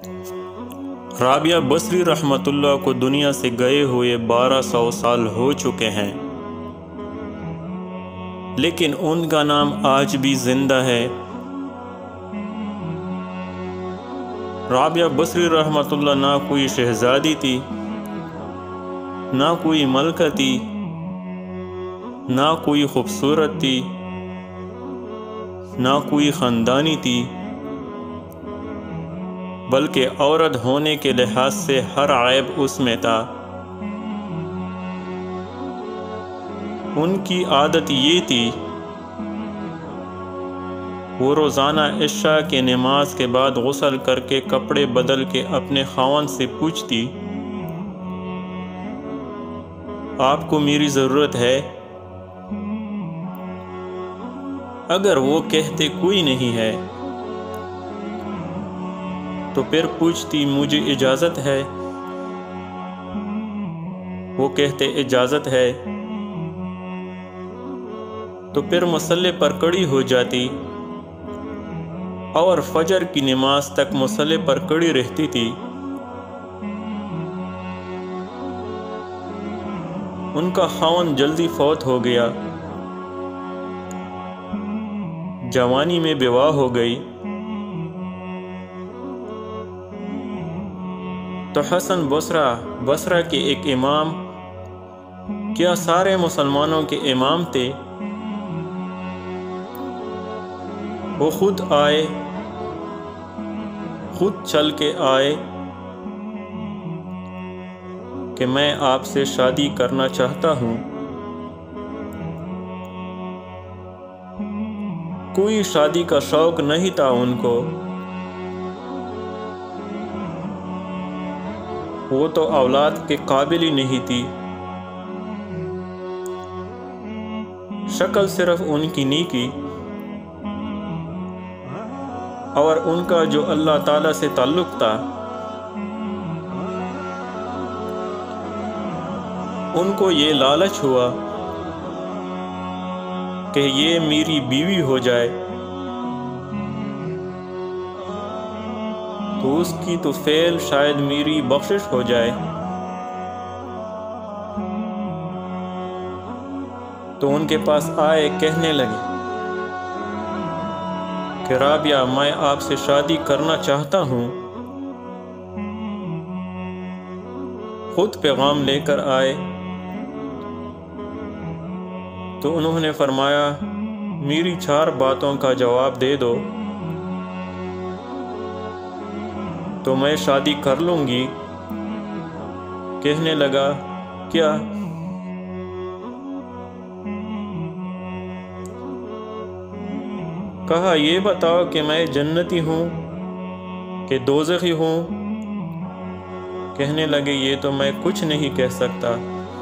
رابعہ بصری رحمۃ اللہ کو دنیا سے گئے ہوئے 1200 سال ہو چکے ہیں، لیکن ان کا نام آج بھی زندہ ہے۔ رابعہ بصری رحمۃ اللہ نہ کوئی شہزادی تھی، نہ کوئی ملکہ تھی، نہ کوئی خوبصورت تھی، نہ کوئی خاندانی تھی، بلکہ عورت ہونے کے لحاظ سے ہر عیب اس میں تھا۔ ان کی عادت یہ تھی، وہ روزانہ عشاء کی نماز کے بعد غسل کر کے کپڑے بدل کے اپنے خاوند سے پوچھتی، آپ کو میری ضرورت ہے؟ اگر وہ کہتے کوئی نہیں ہے تو پھر پوچھتی مجھے اجازت ہے؟ وہ کہتے اجازت ہے، تو پھر مصلی پر کھڑی ہو جاتی اور فجر کی نماز تک مصلی پر کھڑی رہتی تھی۔ ان کا خاوند جلدی فوت ہو گیا، جوانی میں بیوہ ہو گئی، تو حسن بصرہ کے ایک امام، کیا سارے مسلمانوں کے امام تھے، وہ خود آئے، خود چل کے آئے کہ میں آپ سے شادی کرنا چاہتا ہوں۔ کوئی شادی کا شوق نہیں تھا ان کو، وہ تو اولاد کے قابل ہی نہیں تھی، شکل صرف ان کی نیکی اور ان کا جو اللہ تعالیٰ سے تعلق تھا، ان کو یہ لالچ ہوا کہ یہ میری بیوی ہو جائے تو اس کی تو فعل شاید میری بخشش ہو جائے۔ تو ان کے پاس آئے، کہنے لگے کہ رابعہ میں آپ سے شادی کرنا چاہتا ہوں۔ خود پیغام لے کر آئے تو انہوں نے فرمایا میری 4 باتوں کا جواب دے دو تو میں شادی کر لوں گی۔ کہنے لگا کیا؟ کہا یہ بتاؤ کہ میں جنتی ہوں کہ دوزخی ہوں؟ کہنے لگے یہ تو میں کچھ نہیں کہہ سکتا۔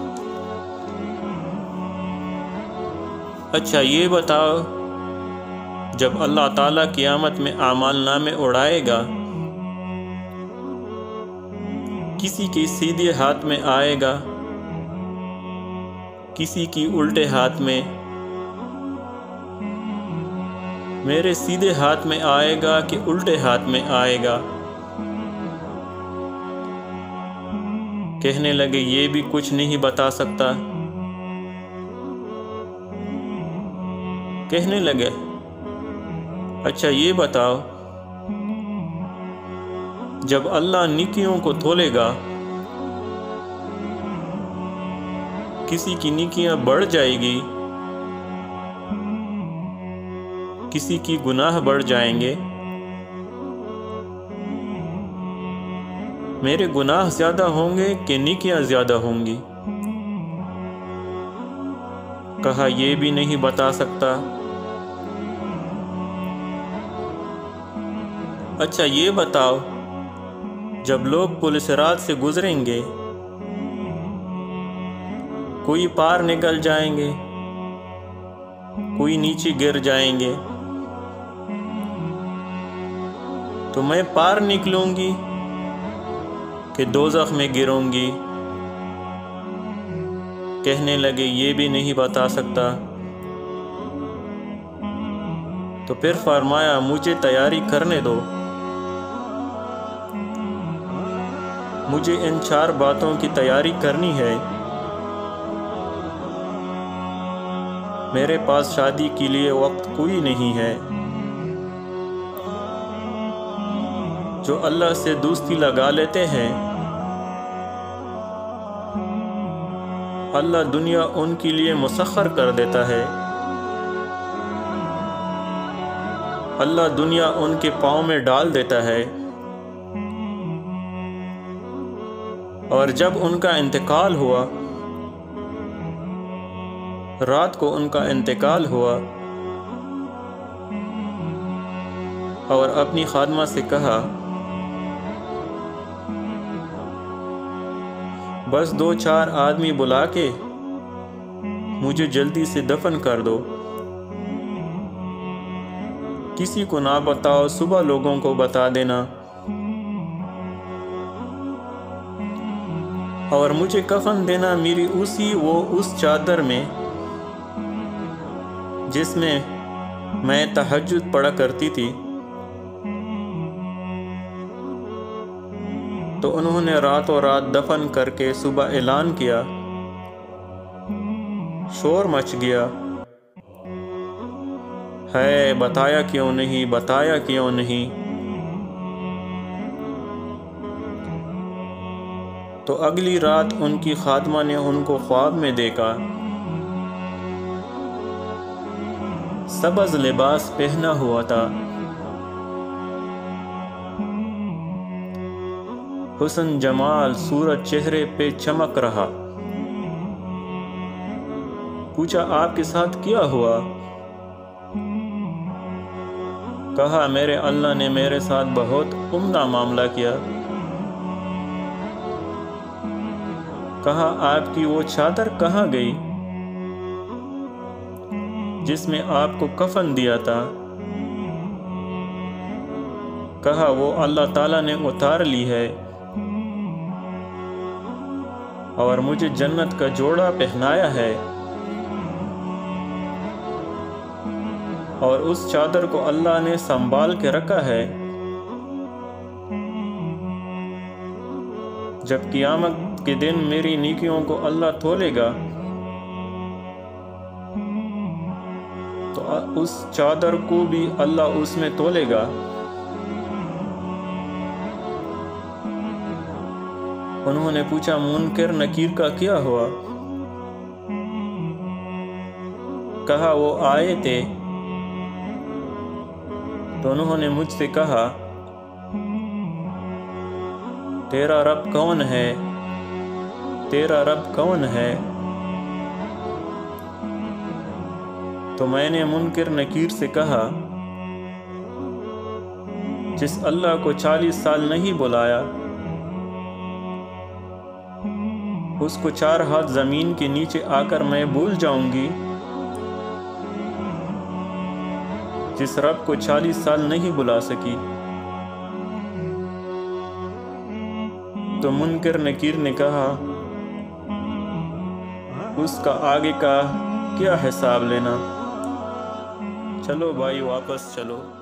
اچھا یہ بتاؤ، جب اللہ تعالیٰ قیامت میں اعمال نامے اڑائے گا، کسی کے سیدھے ہاتھ میں آئے گا، کسی کی الٹے ہاتھ میں؟ میرے سیدھے ہاتھ میں آئے گا کہ الٹے ہاتھ میں آئے گا؟ کہنے لگے یہ بھی کچھ نہیں بتا سکتا۔ کہنے لگے اچھا یہ بتاؤ، جب اللہ نیکیوں کو تولے گا، کسی کی نیکیاں بڑھ جائے گی، کسی کی گناہ بڑھ جائیں گے؟ میرے گناہ زیادہ ہوں گے کہ نیکیاں زیادہ ہوں گی؟ کہا یہ بھی نہیں بتا سکتا۔ اچھا یہ بتاؤ، جب لوگ پل صراط سے گزریں گے، کوئی پار نکل جائیں گے، کوئی نیچے گر جائیں گے، تو میں پار نکلوں گی کہ دوزخ میں گروں گی؟ کہنے لگے یہ بھی نہیں بتا سکتا۔ تو پھر فرمایا مجھے تیاری کرنے دو، مجھے ان 4 باتوں کی تیاری کرنی ہے۔ میرے پاس شادی کے لیے وقت کوئی نہیں ہے۔ جو اللہ سے دوستی لگا لیتے ہیں، اللہ دنیا ان کے لیے مسخر کر دیتا ہے۔ اللہ دنیا ان کے پاؤں میں ڈال دیتا ہے، اور جب ان کا انتقال ہوا، رات کو ان کا انتقال ہوا، اور اپنی خادمہ سے کہا، بس 2-4 آدمی بلا کے مجھے جلدی سے دفن کر دو، کسی کو نہ بتاؤ، صبح لوگوں کو بتا دینا، اور مجھے کفن دینا میری اس چادر میں جس میں میں تہجد پڑھا کرتی تھی۔ تو انہوں نے راتوں رات دفن کر کے صبح اعلان کیا، شور مچ گیا، ہے بتایا کیوں نہیں، بتایا کیوں نہیں۔ تو اگلی رات ان کی خادمہ نے ان کو خواب میں دیکھا، سبز لباس پہنا ہوا تھا، حسن جمال صورت چہرے پہ چمک رہا۔ پوچھا، آپ کے ساتھ کیا ہوا؟ کہا، میرے اللہ نے میرے ساتھ بہت عمدہ معاملہ کیا۔ کہا، آپ کی وہ چادر کہاں گئی جس میں آپ کو کفن دیا تھا؟ کہا، وہ اللہ تعالیٰ نے اتار لی ہے، اور مجھے جنت کا جوڑا پہنایا ہے، اور اس چادر کو اللہ نے سنبھال کے رکھا ہے۔ جب قیامت کے دن میری نیکیوں کو اللہ تولے گا تو اس چادر کو بھی اللہ اس میں تولے گا۔ انہوں نے پوچھا، منکر نکیر کا کیا ہوا؟ کہا، وہ آئے تھے تو انہوں نے مجھ سے کہا، تیرا رب کون ہے؟ تیرا رب کون ہے؟ تو میں نے منکر نکیر سے کہا، جس اللہ کو 40 سال نہیں بلایا، اس کو 4 ہاتھ زمین کے نیچے آ کر میں بھول جاؤں گی؟ جس رب کو 40 سال نہیں بلا سکی؟ تو منکر نکیر نے کہا، اس کا آگے کا کیا حساب لینا، چلو بھائی واپس چلو۔